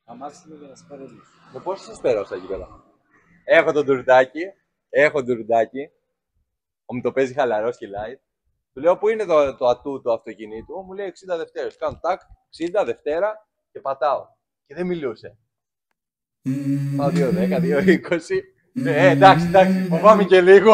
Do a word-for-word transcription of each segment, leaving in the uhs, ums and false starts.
Αμάξι είναι για να σπαρέλει. Με πόσο σας πέρασα εκεί πέρα. Έχω τον τουρντάκι, έχω τουρντάκι. Ο μου το παίζει χαλαρός και light. Του λέω πού είναι το, το ατού του αυτοκινήτου. Μου λέει εξήντα Δευτέρες. Κάνω τάκ, εξήντα Δευτέρα και πατάω. Και δεν μιλούσε. Πάω δύο δέκα, δύο είκοσι. Ε, εντάξει, εντάξει, φοβάμαι και λίγο.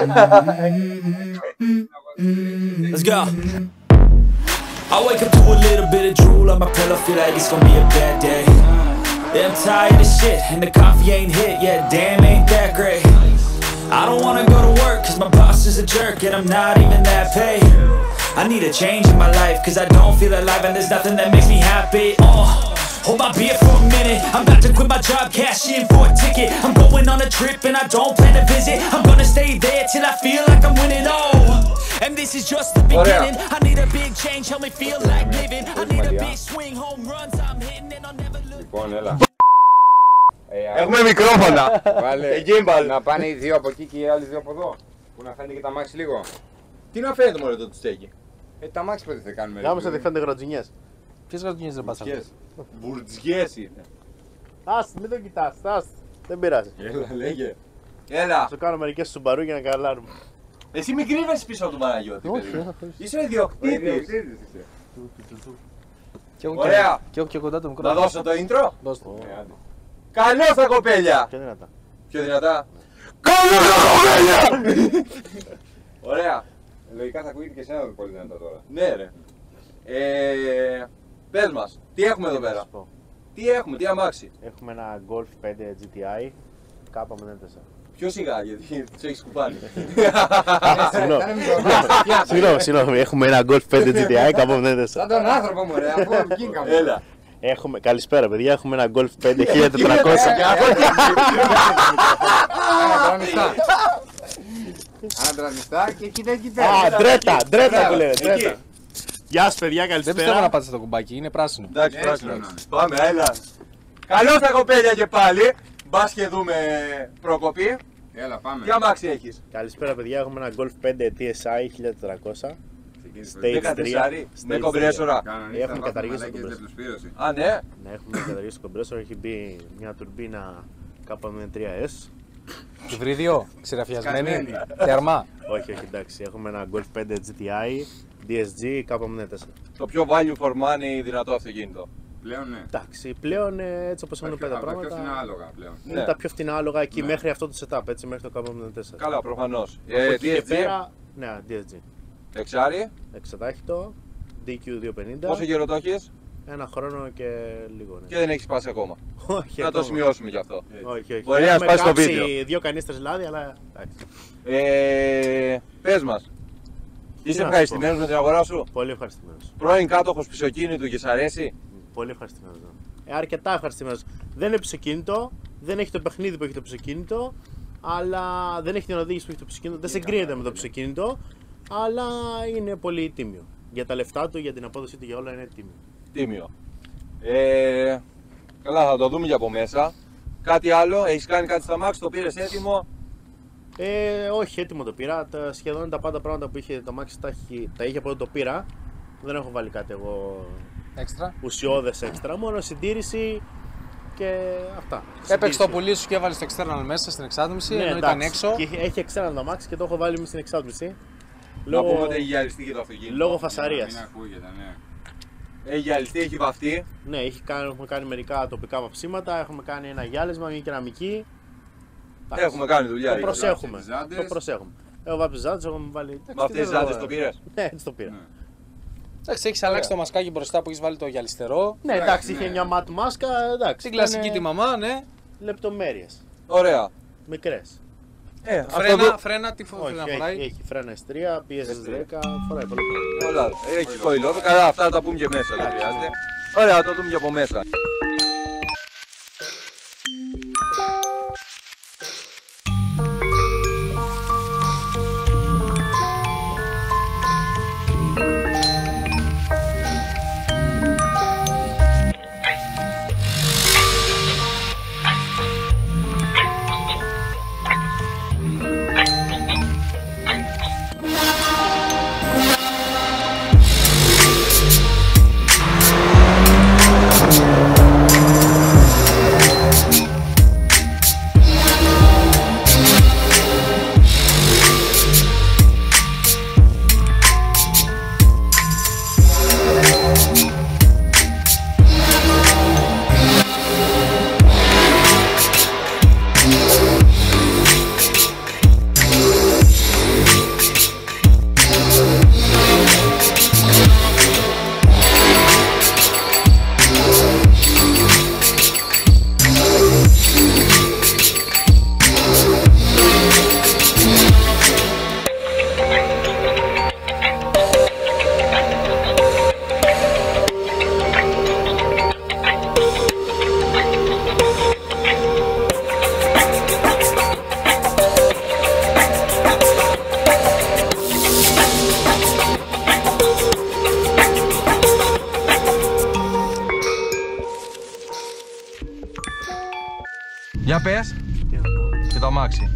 Let's go. I wake up to a little bit of drool on my pillow, feel like it's gonna be a bad day. Yeah, I'm tired of shit, and the coffee ain't hit yet, damn, ain't that great. I don't wanna go to work, cause my boss is a jerk, and I'm not even that paid. I need a change in my life, cause I don't feel alive, and there's nothing that makes me happy. Oh, hold my beer for a minute, I'm about to quit my job, cash in for a ticket. I'm going on a trip, and I don't plan to visit. I'm gonna stay there till I feel like I'm winning, oh. And this is just the beginning. I need a big change, help me feel like living. I need a big swing, home runs I'm hitting, and I'll never look. Λοιπόν, έλα. Έχουμε μικρόφωνα. Βάλε, να πάνε οι δύο από εκεί και οι άλλοι δύο από εδώ. Που να φαίνεται και τα μάξι λίγο. Τι να φαίνεται μόνο το στέκει. Ε, τα μάξι πότε θα κάνουμε. Γάμισα ότι φαίνεται γρατζινιές. Ποιες γρατζινιές δεν πάσανε. Μπουρτζιές είναι. Ας, μην το κοιτάς, ας. Δεν πειράζει. Έλα, λέγε. Έλα. Σου κάνω μερικές σουμπαρού για να καλάρουμε. Εσύ μην κρύβεσαι πίσω από τον Παναγιώτη. Όχι, παιδί. όχι. Είσαι ο ιδιοκτήτης. Ωραία. Και έχω και κοντά το μικρό. Να δώσω το intro. Δώσ' το. Καλώς τα κοπέλια. Πιο δυνατά. Πιο δυνατά. Καλώς τα κοπέλια. Ωραία. Λογικά θα ακούγεται και εσένα πολύ δυνατά τώρα. Ναι ρε. Ε, πες μας, τι έχουμε εδώ πέρα. Τι έχουμε, τι αμάξι. Έχουμε ένα Golf πέντε τζι τι άι κάπα μηδέν τέσσερα. Πιο σιγά γιατί τους έχεις κουπάνει. Συγγνώμη, συγγνώμη, έχουμε ένα Golf πέντε τζι τι άι κάπα μηδέν τέσσερα. Σαν τον άνθρωπο μου ρε, αφού βγήκαμε. Έλα. Έχουμε, καλησπέρα παιδιά, έχουμε ένα Golf πέντε χίλια τετρακόσια. Ανατρανιστά και κοίτα κοίτα. Α, ντρέτα, ντρέτα που λένε, ντρέτα. Γεια σας παιδιά, Δεν πιστεύω να καλησπέρα. πατήσετε το κουμπάκι, είναι πράσινο. Εντάξει, Έτσι πράσινο. είναι. Πάμε, έλα. Καλώς τα κοπέλια και πάλι. Μπας και δούμε προκοπή. Έλα, πάμε. Τι αμάξι έχεις. Καλησπέρα παιδιά, έχουμε ένα Golf πέντε τι ες άι χίλια τετρακόσια. Stage δεκατέσσερα τρία. με Stage κομπρέσορα. Κανονίστε, Έχουμε βάζουμε καταργήσει μαλάκες το για πλουσπήρωση. Α, ναι. Ναι, έχουμε καταργήσει το κομπρέσορ, έχει μπει μια τουρμπίνα κάπα μηδέν τρία ες. Υβρίδιο, ξηραφιασμένη, Σκασμένη. θερμά. Όχι, όχι, εντάξει, έχουμε ένα Golf πέντε τζι τι άι ντι ες τζι κάπα μηδέν τέσσερα. Το πιο value for money δυνατό αυτοκίνητο. Πλέον ναι. Εντάξει, πλέον ε, έτσι όπως έχουν Τα τα πιο- τα πιο πράγματα. φθηνά άλογα πλέον. Είναι Ναι. τα πιο φθηνά άλογα εκεί Ναι. μέχρι αυτό το setup, έτσι μέχρι το κάπα μηδέν τέσσερα. Καλά, προφανώς. Από Ε, εκεί τι και έτσι, πέρα, ναι, ντι ες τζι. εξάρι, Εξατάχυτο, ντι κιου διακόσια πενήντα, πόσο καιρό το έχεις ένα χρόνο και λίγο. Ναι. και δεν έχεις πάσει ακόμα. Όχι, Να το ακόμα. σημειώσουμε κι αυτό. Όχι, όχι. Μπορεί να Έχουμε σπάσει το κάψει βίντεο. δύο κανίστρες λάδι, αλλά εντάξει. Ε, πες μας, είσαι να σου ευχαριστημένος με την αγορά σου. Πολύ ευχαριστημένος. Πρώην κάτοχος πισωκίνητου και σ' αρέσει. Πολύ ευχαριστημένος. Ναι. Ε, αρκετά ευχαριστημένος. Δεν είναι πισωκίνητο, δεν έχει το παιχνίδι που έχει το πισωκίνητο, αλλά δεν έχει την οδήγηση που έχει το πισωκίνητο. Δεν συγκρίνεται με το πισωκίνητο, αλλά είναι πολύ τίμιο. Για τα λεφτά του, για την απόδοση του, για όλα είναι τίμιο. Τίμιο. Ε, καλά, θα το δούμε για από μέσα. Κάτι άλλο, έχεις κάνει κάτι στα μάξι, το πήρες έτοιμο. Ε, όχι, έτοιμο το πήρα. Τα, σχεδόν τα πάντα πράγματα που είχε το Max τα, έχει, τα είχε από όταν το πήρα. Δεν έχω βάλει κάτι εγώ Έξτρα. ουσιώδες έξτρα. Μόνο συντήρηση και αυτά. Έπαιξε το Συντήρηση. πουλί σου και έβαλε το external μέσα στην εξάτμιση, Ναι, ενώ ήταν εντάξει. έξω. Και έχει, έχει external το Max και το έχω βάλει μες στην εξάτμιση. Να πούμε ότι έχει γυαλιστεί και το αυτοκίνητο. λόγω Μην φασαρίας. ακούγεται, ναι. Έχει γυαλιστεί, έχει βαφτεί. Ναι, έχει κάνει, έχουμε κάνει μερικά τοπικά βαψίματα, έχουμε κάνει ένα γυάλισμα, μια κεραμική. Εντάξει, Έχουμε κάνει δουλειά. Το ρε. προσέχουμε. Βάψει τις ζάντες. Το προσέχουμε. Έχω βάψει ζάντες, έχουμε βάλει. εντάξει, Με αυτές τι τις δεν ζάντες έχω- το πήρες. Ναι, έτσι το πήρα. Ναι. Εντάξει, έχει αλλάξει το μασκάκι μπροστά που έχει βάλει το γυαλιστερό. Ναι, εντάξει, ναι. είχε μια ματ μάσκα, εντάξει. Την κλασική ήταν τη μαμά, ναι. λεπτομέρειες. Ωραία. Μικρές. Ε, αυτό Φρένα, εδώ- φρένα, τι Όχι, φρένα έχει, φοράει. έχει φρένα ες τρία, πι ες δέκα, φοράει πολύ πολύ. Όλα. Έχει κοϊλό. Καλά, αυτά θα τα πούμε και μέσα. Δεν χρειάζεται. Ωραία, θα το δούμε και από μέσα. Για πες. Τι να πω. Και το αμάξι.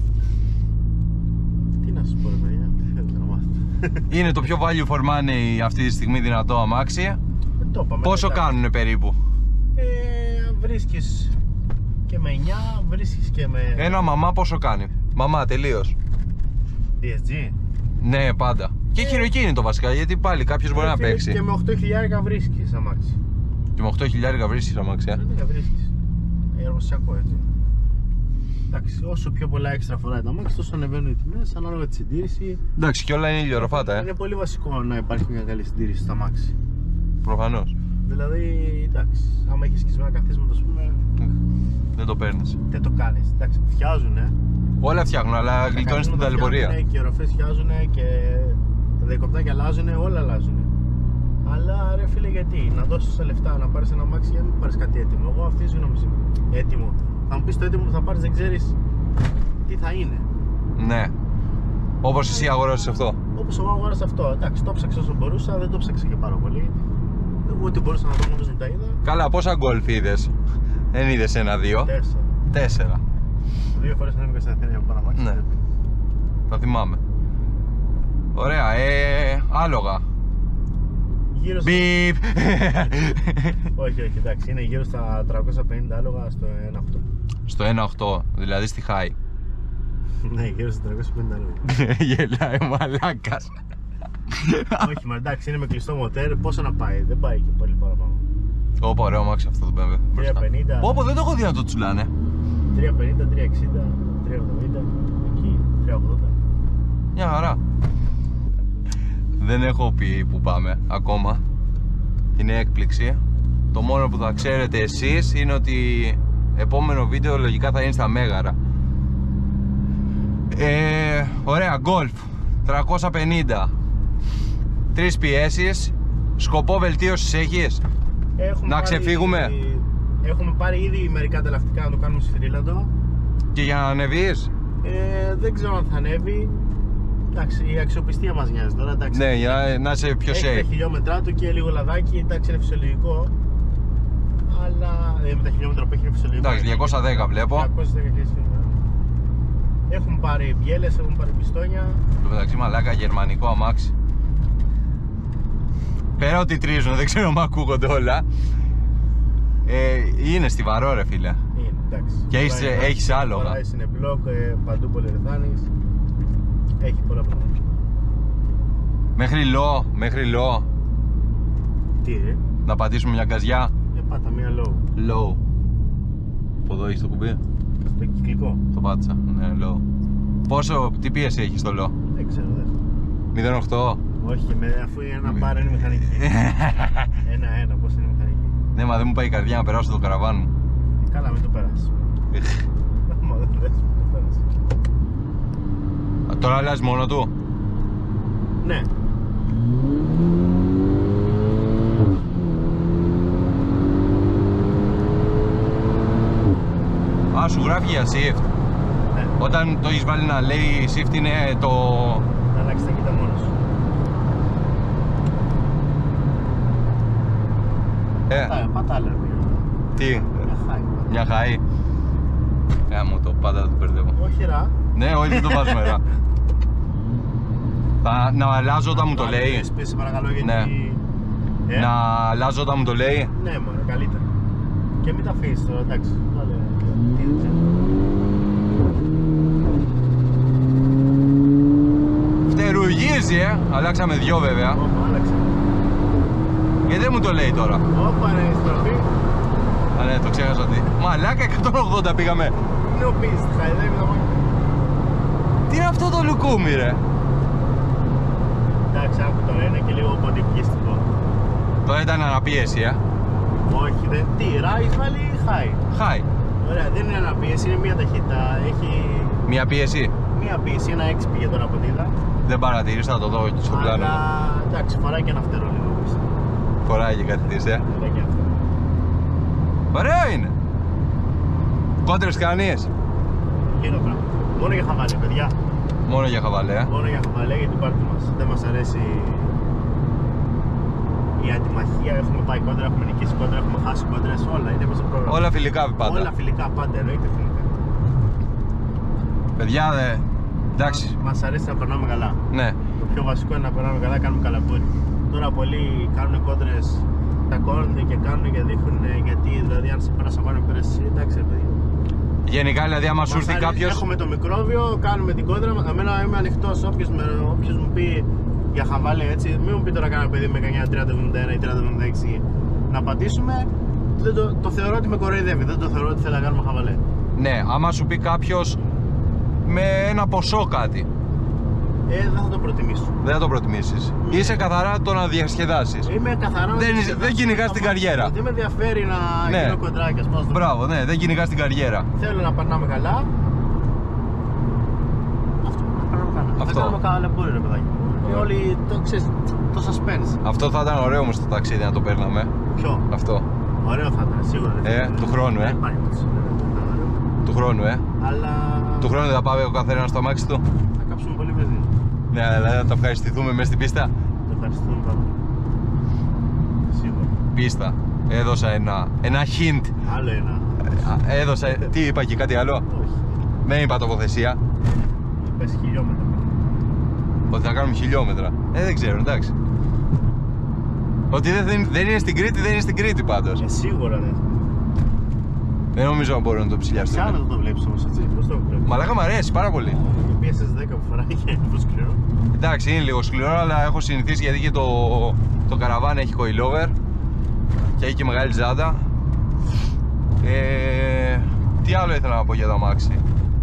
Τι να σου πω ρε παιδιά, τι θέλετε να μάθετε. Είναι το πιο value for money αυτή τη στιγμή δυνατό αμάξι. Δεν το είπαμε. Πόσο εντάξει. κάνουνε περίπου? Ε, βρίσκεις και με εννιά, βρίσκεις και με... Ένα μαμά πόσο κάνει? Μαμά τελείως. ντι ες τζι. Ναι, πάντα. Και χειροκίνητο βασικά, γιατί πάλι κάποιος μπορεί να παίξει. Και με οκτώ χιλιάδες βρίσκεις αμάξι. Και με οκτώ χιλιάδες βρίσκεις αμάξι, ε. Ναι, βρίσκεις. Εργοσιακό έτσι. Εντάξει, όσο πιο πολλά έξτρα φοράει το αμάξι, τόσο ανεβαίνουν οι τιμές ανάλογα τη συντήρηση. Εντάξει, και όλα είναι ηλιορροφάτα, ε. Είναι πολύ βασικό να υπάρχει μια καλή συντήρηση στο αμάξι. Προφανώς. Δηλαδή, εντάξει, άμα έχει σκισμένα καθίσματα, ας πούμε, Δεν το παίρνεις. δεν το κάνεις. Εντάξει, φτιάζουνε. Όλα φτιάχνουν, αλλά γλιτώνεις την ταλαιπωρία. Και οι οροφές φτιάζουνε και τα διακοπτάκια αλλάζουνε, όλα αλλάζουνε. Αλλά ρε φίλε, γιατί να δώσεις τόσα λεφτά να πάρεις ένα αμάξι για να μην πάρεις κάτι έτοιμο? Εγώ αυτή τη γνώμη είμαι. Έτοιμο. Θα μου πεις το έτοιμο που θα πάρεις δεν ξέρεις τι θα είναι. Ναι. Όπως εσύ αγοράζεις αυτό. Όπως εγώ αγόρασα αυτό. Εντάξει, το ψάξα όσο μπορούσα, δεν το ψάξα και πάρα πολύ. Ό,τι μπορούσα να δω μόνος μου τα είδα. Καλά, πόσα γκολφ είδες? Δεν είδες ένα-δύο. Τέσσερα. Τέσσερα. Δύο φορές ανέβηκα στην Αθήνα για να πάρω αμάξι. Ναι. Θα θυμάμαι. Ωραία, ε, άλογα. Γύρω στα... Μπιπ. όχι, όχι, εντάξει, είναι γύρω στα τριακόσια πενήντα άλογα στο ένα οκτώ. Στο ένα οκτώ, δηλαδή στη High. Ναι, γύρω στα τριακόσια πενήντα άλογα. Γελάει ο μαλάκας. όχι, μα εντάξει, είναι με κλειστό μοτέρ, πόσο να πάει, δεν πάει και πολύ παραπάνω. Ωπα, ωραίο αμάξι αυτό το μπι εμ ντάμπλιου. τριακόσια πενήντα. Πω, πω, δεν το έχω δει να το τσουλάνε. τριακόσια πενήντα, τριακόσια εξήντα, τριακόσια εβδομήντα, εκεί, τριακόσια ογδόντα. Μια χαρά. Δεν έχω πει που πάμε ακόμα. Είναι έκπληξη. Το μόνο που θα ξέρετε εσείς είναι ότι επόμενο βίντεο λογικά θα είναι στα Μέγαρα. Ε, ωραία, Golf τριακόσια πενήντα. Τρεις πιέσεις. Σκοπό βελτίωσης έχεις? Έχουμε Να πάρει... ξεφύγουμε. Έχουμε πάρει ήδη μερικά ανταλλακτικά να το κάνουμε σφυρίλαντο. Και για να ανεβείς? Ε, δεν ξέρω αν θα ανέβει. Εντάξει, η αξιοπιστία μας νοιάζει τώρα. Εντάξει, Ναι, για να είσαι πιο έχει safe. τα χιλιόμετρά του και λίγο λαδάκι, εντάξει, είναι φυσιολογικό. Αλλά ε, με τα χιλιόμετρα που έχει είναι φυσιολογικό. Εντάξει, διακόσια δέκα βλέπω. διακόσια δέκα χιλιάδες. Έχουν πάρει μπιέλες, έχουν πάρει πιστόνια. Στο μεταξύ μαλάκα γερμανικό αμάξι. Πέρα ότι τρίζουν, δεν ξέρω αν ακούγονται όλα. Ε, είναι στιβαρό ρε φίλε. Είναι, εντάξει. Και έχεις- Φοράει- έχεις άλογα. φοράει, είναι μπλοκ, ε, παντού πολυρεθάνης. Έχει πολλά πράγματα. Μέχρι λό, μέχρι λό. Τι ρε, Να πατήσουμε μια γκαζιά. ε, πάτα μία low. Low. Από εδώ έχεις το κουμπί. Στο κυκλικό. Το πάτησα. Ναι, low. Πόσο, τι πίεση έχεις στο low? Δεν ξέρω, δεν. μηδέν κόμμα οκτώ. Όχι, με, αφού είναι ένα μπαρ είναι μηχανική. Ένα-ένα, πώς είναι μηχανική. Ναι, μα δεν μου πάει η καρδιά να περάσω το καραβάν μου. Ε, καλά, μην το περάσεις. Μα δεν θες, μην το περάσεις. Τώρα αλλάζει μόνο του. Ναι. Α, σου γράφει για shift. Ναι. Όταν το έχεις βάλει να λέει shift είναι το... Να αλλάξεις τα κοίτα μόνος σου. Ε, Πατά, πατά λέμε. τι, Μια χάη. μια χαΐ. Ε, μου το πάντα το μπερδεύω. Όχι ρα. Ναι, όχι δεν το βάζουμε ρε. Θα, να αλλάζω όταν μου το λέει. Σπίσε παρακαλώ γιατί... Ναι. Ε? Να αλλάζω όταν μου το λέει. Ναι μωρέ, καλύτερα. Και μην τα αφήσεις τώρα, εντάξει. Βάλε... Τι δεν ξέρω. Φτερουγίζει, ε! Αλλάξαμε δυο βέβαια. Όπα, άλλαξε. Γιατί δεν μου το λέει τώρα. Όπα ρε, η στροφή. Α, ναι, το ξέχασα τι. Μαλάκα, εκατόν ογδόντα πήγαμε. Είναι ο πίστης, χαϊδεύει τα μάτια. Τι είναι αυτό το λουκούμι, ρε. Εντάξει, άκου τώρα, είναι και λίγο ποντικίστικο. Τώρα ήταν αναπίεση, ε. Όχι, δεν. Τι, ρα, έχεις βάλει high. Χάι. Ωραία, δεν είναι αναπίεση, είναι μία ταχύτητα. Έχει Μία πίεση. μία πίεση, ένα έξι πήγε τώρα από δίδα. Δεν παρατηρείς, θα το δω στο πλάνο. Αλλά εντάξει, φοράει και ένα φτερό λίγο πίσω. Φοράει και κάτι της, ε. Φοράει και αυτό. Ωραίο είναι. Κόντρες κάνεις. Λίγο πράγμα. Μόνο για χαβαλέ, παιδιά. Μόνο για χαβαλέ, ε. Μόνο για χαβαλέ για την πάρτι μας. Δεν μας αρέσει η αντιμαχία. Έχουμε πάει κόντρα, έχουμε νικήσει κόντρα, έχουμε χάσει κόντρες. Όλα είναι μέσα στο πρόγραμμα. Όλα φιλικά πάντα. Όλα φιλικά πάντα, εννοείται φιλικά. Παιδιά, δε. Εντάξει. Μας αρέσει να περνάμε καλά. Ναι. Το πιο βασικό είναι να περνάμε καλά, κάνουμε καλαμπούρι. Τώρα πολλοί κάνουν κόντρες, τα κόρνονται και κάνουν και δείχνουν γιατί, δηλαδή αν σε πέρασα πάνω πέρασε εσύ, εντάξει ρε παιδί. Γενικά, δηλαδή, άμα σου έρθει κάποιος. Έχουμε το μικρόβιο, κάνουμε την κόντρα. Εμένα είμαι ανοιχτός. Όποιος, όποιος μου πει για χαβάλε έτσι, μην μου πει τώρα κανένα παιδί με κανένα τριάντα εβδομήντα ένα ή τριάντα εβδομήντα έξι να πατήσουμε. Δεν το, το θεωρώ ότι με κοροϊδεύει, δεν το θεωρώ ότι θέλει να κάνουμε χαβαλέ. Ναι, άμα σου πει κάποιος με ένα ποσό κάτι. Ε, δεν θα το προτιμήσω. Δεν θα το προτιμήσεις. Ναι. Είσαι καθαρά το να διασκεδάσεις. Είμαι καθαρά. Δεν, είσαι, δεν κυνηγάς την καριέρα. Δεν με ενδιαφέρει να Ναι. γίνω κοντράκιας. Μπράβο, ναι, δεν κυνηγάς την καριέρα. Θέλω να περνάμε καλά. Αυτό, να περνάμε καλά. Αυτό. Δεν κάνουμε καλαμπούρι ρε παιδάκι. Ε, όλοι το ξέρεις, το suspense. Αυτό θα ήταν ωραίο όμως στο ταξίδι να το παίρναμε. Ποιο? Αυτό. Ωραίο θα ήταν, σίγουρα. Ε, του χρόνου, ε. Δεν υπάρχει περίπτωση, δεν θα ήταν ωραίο. Του χρόνου, ε. Αλλά Του χρόνου δεν θα πάμε ο καθένας στο αμάξι του. θα κάψουμε πολύ βενζίνη. Ναι, δηλαδή να τα ευχαριστηθούμε μέσα στην πίστα. Το ευχαριστούμε πάρα πολύ. Σίγουρα. Πίστα. Έδωσα ένα, ένα hint. Άλλο ένα. Α, Έδωσα. Τι είπα και κάτι άλλο. Όχι. Δεν είπα τοποθεσία. Πες χιλιόμετρα. Ότι θα κάνουμε χιλιόμετρα. Ε, δεν ξέρω, εντάξει. Ότι δεν, δεν, δεν είναι στην Κρήτη, δεν είναι στην Κρήτη πάντως. Ε, σίγουρα δεν. Δεν νομίζω να μπορούν να το ψηλιάσουν. Σαν να το βλέπεις όμως έτσι. Πώς το βλέπεις. Μαλάκα μου αρέσει πάρα πολύ. Η πι ες ες δέκα που φοράει και είναι λίγο σκληρό. Εντάξει, είναι λίγο σκληρό, αλλά έχω συνηθίσει γιατί και το, το καραβάν έχει coilover και έχει και μεγάλη ζάντα. Ε, τι άλλο ήθελα να πω για το αμάξι.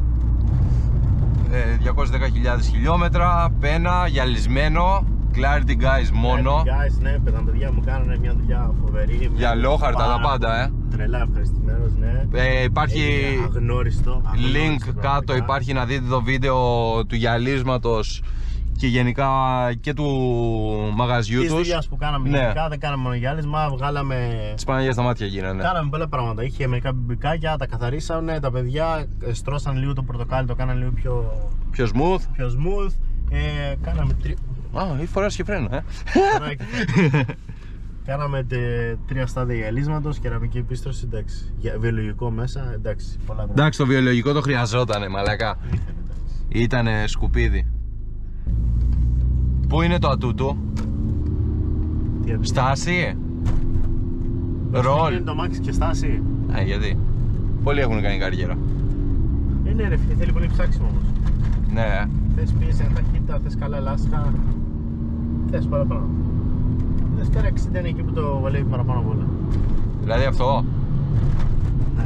Ε, διακόσιες δέκα χιλιάδες χιλιόμετρα, πένα, γυαλισμένο, Clarity Guys μόνο. Guys, ναι, παιδά, παιδιά μου κάνανε μια δουλειά φοβερή. Γυαλόχαρτα τα πάντα, ε. Τρελά ευχαριστημένος, ναι. Ε, υπάρχει Έγινε αγνώριστο. link αγνώριστο κάτω, πραγματικά. υπάρχει να δείτε το βίντεο του γυαλίσματος και γενικά και του μαγαζιού Της τους. δουλειάς που κάναμε Ναι. γενικά, δεν κάναμε μόνο γυάλισμα, βγάλαμε. Τις Παναγιές στα μάτια γίνανε. Κάναμε πολλά πράγματα. Είχε μερικά μπιμπικάκια, τα καθαρίσανε, τα παιδιά ε, στρώσαν λίγο το πορτοκάλι, το κάνανε λίγο πιο, Πιο smooth. πιο smooth. Ε, κάναμε τρι... Α, ή φοράς και φρένα, ε. Κάναμε τε, τρία στάδια γυαλίσματος, κεραμική επίστρωση, εντάξει. Για, βιολογικό μέσα, εντάξει. Πολλά πράγματα. Εντάξει, το βιολογικό το χρειαζότανε, μαλακά. Ήθελε, εντάξει. Ήτανε σκουπίδι. Πού είναι το ατούτου? Τι έπισε. Στάση. Είναι Ρολ. το μάξι και στάση. Ε, γιατί. Πολλοί έχουν κάνει καριέρα. Ε, ναι, ρε φίλε, θέλει πολύ ψάξιμο όμως. Ναι. Θες πίεση, ταχύτητα, θες καλά λάστιχα. Θες πολλά πράγματα. Θες τώρα εξήντα είναι εκεί που το βολεύει παραπάνω απ' όλα. Δηλαδή αυτό. Ναι.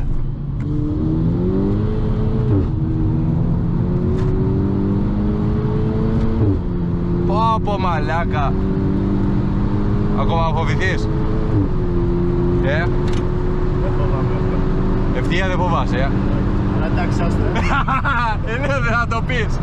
Πω πω μαλάκα. Ακόμα φοβηθείς? Ε, Δεν φοβάμαι αυτό. ευθεία δεν φοβάσαι, ε. Αλλά εντάξει, άστε. Ε, ναι, δεν θα το πεις.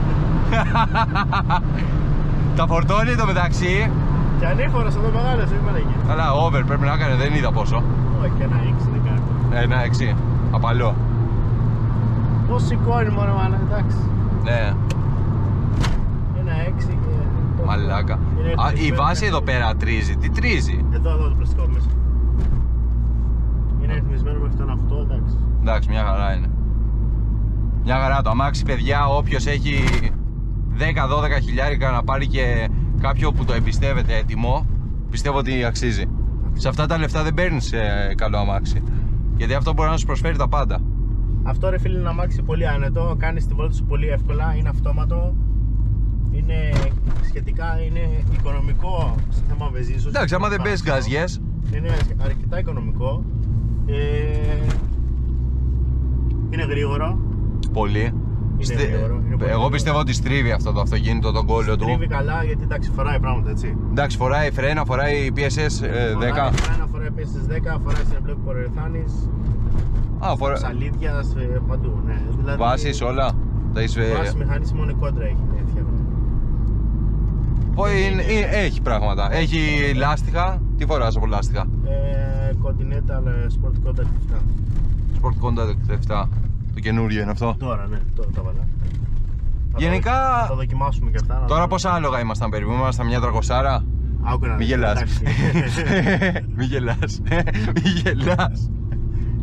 Τα φορτώνει το μεταξύ. Και ανήφορος εδώ μεγάλος, όχι μαλακή. Αλλά over πρέπει να έκανε, δεν είδα πόσο. Όχι, ένα έξι δεν κάνει. Ένα έξι. Απαλό. Πώς σηκώνει μόνο μάνα, εντάξει. Ναι, Ένα έξι και... μαλάκα. Είναι Α, η ρυθμισμένο. βάση εδώ πέρα τρίζει. Τι τρίζει? Εδώ, εδώ το πλαστικό μέσα. Είναι ρυθμισμένο μέχρι τον οκτώ, εντάξει. Εντάξει, μια χαρά είναι. Μια χαρά το αμάξι, παιδιά. Όποιος έχει δέκα δώδεκα χιλιάρικα να πάρει και κάποιο που το εμπιστεύεται έτοιμο, πιστεύω ότι αξίζει. Σε αυτά τα λεφτά δεν παίρνεις ε, καλό αμάξι. Γιατί αυτό μπορεί να σου προσφέρει τα πάντα. Αυτό ρε φίλε είναι ένα αμάξι πολύ άνετο, κάνεις τη βόλτα σου πολύ εύκολα, είναι αυτόματο. Είναι σχετικά είναι οικονομικό σε θέμα βενζίνης. Εντάξει, άμα δεν παίζεις γκαζιές. Είναι αρκετά οικονομικό. Ε, είναι γρήγορο. Πολύ. Είναι γρήγορο, είναι πολύ Εγώ γρήγορο. πιστεύω ότι στρίβει αυτό το αυτοκίνητο, τον κόλλο του. Τρίβει καλά γιατί εντάξει φοράει πράγματα έτσι. Εντάξει, φοράει φρένα, φοράει πι ες ες ε, δέκα. Φοράει ένα, φοράει πι ες ες δέκα, φοράει σε μπλοκ πολυουρεθάνης, Α, φορά... σαλίδια, σε παντού. Ναι. Δηλαδή, Βάσεις όλα. Τα είσαι... Βάση μηχανής μόνο η κόντρα έχει. Ναι, φτιάχνω. Πω, είναι, είναι- έχει πράγματα. Έχει λάστιχα. Τι φοράς από λάστιχα? Ε, Continental ε, Sport Contact επτά. Sport Contact επτά. Το καινούριο είναι αυτό. Τώρα, ναι, τώρα τα βάλα. Θα Γενικά- το- Θα το δοκιμάσουμε και αυτά. να Τώρα το- πόσα άλογα ήμασταν περίπου? Ήμασταν μια τρακοσάρα. Άκου να Μη δεις, γελάς. εντάξει. Μη γελάς. Μη γελάς.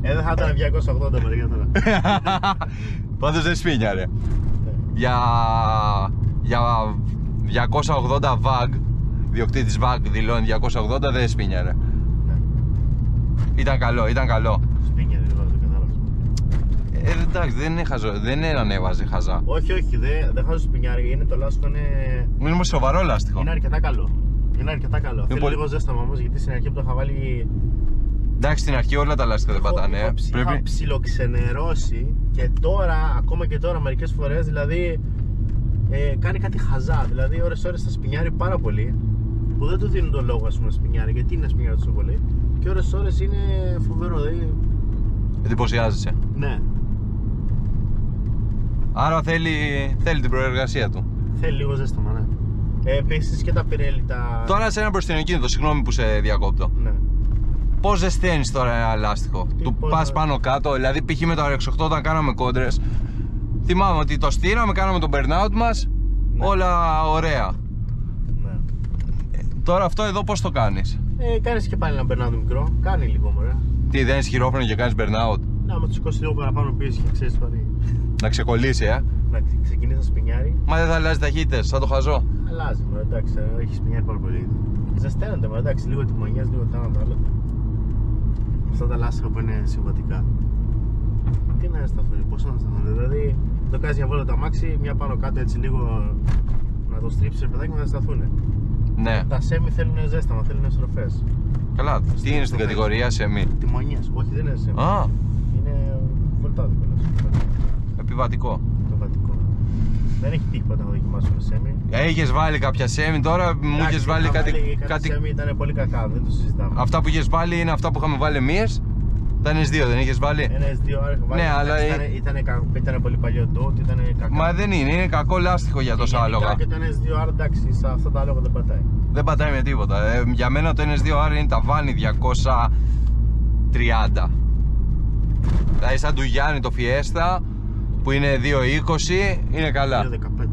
Ε, δεν θα ήταν διακόσια ογδόντα μερικά τώρα. Πάντως δεν σπίνιαρε. Για... για διακόσια ογδόντα βαγ, διοκτήτης βαγ δηλώνει διακόσια ογδόντα, δεν σπίνιαρε. Ναι. Ήταν καλό, ήταν καλό. Σπίνιαρε, δεν το κατάλαβα. Ε, εντάξει, δεν, είναι χαζό, δεν ανέβαζε χαζά. Όχι, όχι, δεν δε χάζω σπινιάρι, είναι το λάστιχο είναι... Είναι όμως σοβαρό λάστιχο. Είναι αρκετά καλό. Είναι αρκετά καλό. Θέλει πολύ... λίγο ζέσταμα όμως, γιατί στην αρχή που το είχα βάλει... Εντάξει, στην αρχή όλα τα λάστιχα δεν πατάνε. Είχα, ψ, Πρέπει... είχα ψιλοξενερώσει και τώρα, ακόμα και τώρα μερικές φορές, δηλαδή ε, κάνει κάτι χαζά. Δηλαδή ώρες ώρες θα σπινιάρει πάρα πολύ, που δεν του δίνουν τον λόγο ας πούμε να σπινιάρει, γιατί είναι να σπινιάρει τόσο πολύ. Και ώρες ώρες είναι φοβερό, δηλαδή... Εντυπωσιάζεσαι. Ναι. Άρα θέλει, θέλει την προεργασία του. Θέλει λίγο ζέσταμα, ναι. Ε, επίσης και τα πιρέλη τα... Τώρα σε ένα μπροστινοκίνητο, συγγνώμη που σε διακόπτω. Ναι. Πώς ζεσταίνεις τώρα ένα λάστιχο? Του πας πάνω κάτω, δηλαδή π.χ. με το αρ εξ οκτώ όταν κάναμε κόντρες, θυμάμαι ότι το στείναμε, κάναμε τον burnout μας, ναι. Όλα ωραία. Ναι. Ε, τώρα αυτό εδώ πώς το κάνεις? Ε, κάνεις και πάλι ένα burnout μικρό, κάνει λίγο μωρέ. Τι, δεν είναι χειρόφρενο και κάνεις burnout? Να, με το σηκώσει λίγο παραπάνω πίσω και ξέρεις πάλι. Να ξεκολλήσει, ε. Να ξεκινήσει να σπινιάρει. Μα δεν θα αλλάζει ταχύτητες, σαν το χαζό. Αλλάζει, μωρέ, εντάξει, έχει σπινιάρει πάρα πολύ. Ζεσταίνονται, μωρέ, εντάξει, λίγο τιμονιές, λίγο τα ένα τα άλλα. Αυτά τα λάστιχα που είναι συμβατικά. Τι να σταθούν, πώς να σταθούν, δηλαδή το κάνεις για βόλτα το αμάξι, μια πάνω κάτω έτσι λίγο να το στρίψεις παιδάκι και να σταθούν. Ναι. Τα σέμι θέλουν ζέσταμα, θέλουν στροφές. Καλά, τι είναι στην κατηγορία σεμί? Τιμονιές, όχι δεν είναι σεμί. Α, είναι βολτάδικο. επιβατικό. Επιβατικό. Δεν έχει τύχει ποτέ να δοκιμάσουμε σέμι. Έχεις βάλει κάποια σέμι τώρα, μου είχες βάλει κάτι... Βάλει, κάτι... σέμι ήταν πολύ κακά, δεν το συζητάμε. Αυτά που είχες βάλει είναι αυτά που είχαμε βάλει εμείς. Τα εν ες δύο δεν είχες βάλει? Ένα ες δύο άρα είχα βάλει. Ναι, αλλά... Ήταν, ήταν, ήταν, ήταν πολύ παλιό το, ήταν κακά. Μα δεν είναι, είναι κακό λάστιχο για τόσα άλογα. Και το εν ες δύο άρα εντάξει, σε αυτά τα άλογα δεν πατάει. Δεν πατάει με τίποτα. Ε, για μένα το εν ες δύο άρα είναι τα Βάνη διακόσια τριάντα. Δηλαδή σαν του Γιάννη το Fiesta που είναι δύο είκοσι, είναι καλά. δύο δεκαπέντε.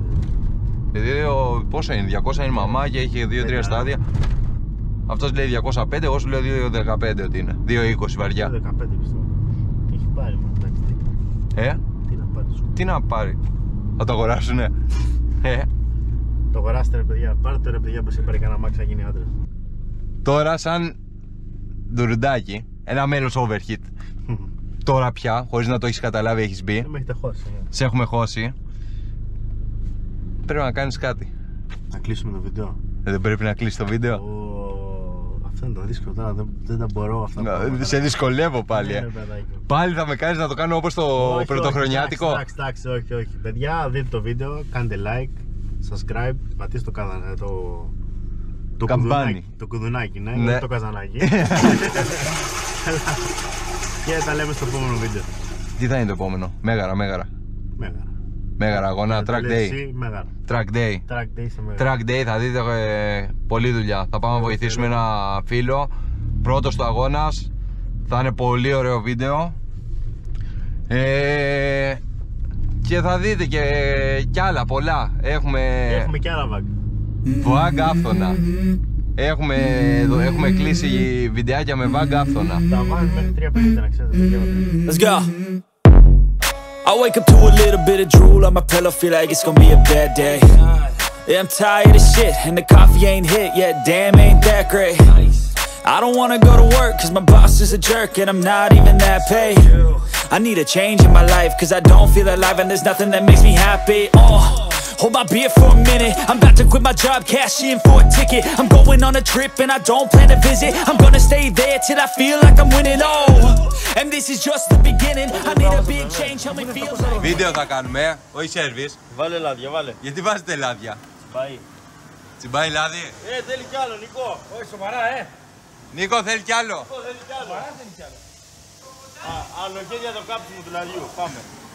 Δύο, πόσο είναι, διακόσια είναι μαμά και έχει δύο τρία στάδια. Αυτός λέει διακόσια πέντε, εγώ σου λέω δύο δεκαπέντε ότι είναι. δύο είκοσι βαριά. δύο δεκαπέντε πιστεύω. Έχει πάρει μόνο, εντάξει. Ε, Τι να πάρει σου. τι να πάρει. Θα το αγοράσουνε. Ε. Το αγοράστε ρε παιδιά, πάρτε το ρε παιδιά που σε πάρει κανένα μάξι να γίνει άντρας. Τώρα σαν ντουρντάκι, ένα μέλος overheat. Τώρα πια, χωρίς να το έχεις καταλάβει, έχεις μπει. Δεν με έχετε χώσει. Ναι. Σε έχουμε χώσει. Πρέπει να κάνεις κάτι. Να κλείσουμε το βίντεο. Δεν πρέπει να κλείσει το βίντεο. Oh, αυτό είναι το δύσκολο τώρα, δεν, δεν τα μπορώ αυτά. Να, σε δυσκολεύω πάλι. Ε. Πάλι θα με κάνεις να το κάνω όπως το όχι, πρωτοχρονιάτικο. Όχι, εντάξει, εντάξει, όχι, όχι. Παιδιά, δείτε το βίντεο, κάντε like, subscribe, πατήστε το, καδα, το, το κουδουνάκι. Το κουδουνάκι, ναι, ναι. Το καζανάκι. Και τα λέμε στο επόμενο βίντεο. Τι θα είναι το επόμενο? Μέγαρα, μέγαρα. Μέγαρα. Μέγαρα αγώνα, track day. Μέγαρα. Track day. Track day σε μέγαρα. Track day, θα δείτε ε, πολλή δουλειά. Θα πάμε να βοηθήσουμε ένα φίλο. Πρώτος του αγώνας. Θα είναι πολύ ωραίο βίντεο. Ε, και θα δείτε και κι άλλα πολλά. Έχουμε, έχουμε κι άλλα βάγ. Βάγ άφθονα. Έχουμε, έχουμε κλείσει βιντεάκια με βάγ άφθονα. Τα βάγ μέχρι τρία πενήντα να ξέρετε. Let's go. I wake up to a little bit of drool on my pillow, feel like it's gonna be a bad day. Yeah, I'm tired of shit, and the coffee ain't hit yet, damn, ain't that great. I don't wanna go to work, cause my boss is a jerk, and I'm not even that paid. I need a change in my life, cause I don't feel alive, and there's nothing that makes me happy. Oh, hold my beer for a minute, I'm about to quit my job, cash in for a ticket. I'm going on a trip, and I don't plan to visit. I'm gonna stay there till I feel like I'm winning, oh. And this is just the beginning. I need a big change, help me feel like... Βίντεο θα κάνουμε, όχι σέρβις. Βάλε λάδια, βάλε. Γιατί βάζετε λάδια? Τσιμπάει. Τσιμπάει λάδι. Ε, θέλει κι άλλο, Νικό. Όχι, σοβαρά, ε. Νίκο, θέλει κι άλλο. Νικό, θέλει κι άλλο. Σοβαρά θέλει κι άλλο. Α, αλογένεια το κάψιμο του λαδιού, πάμε.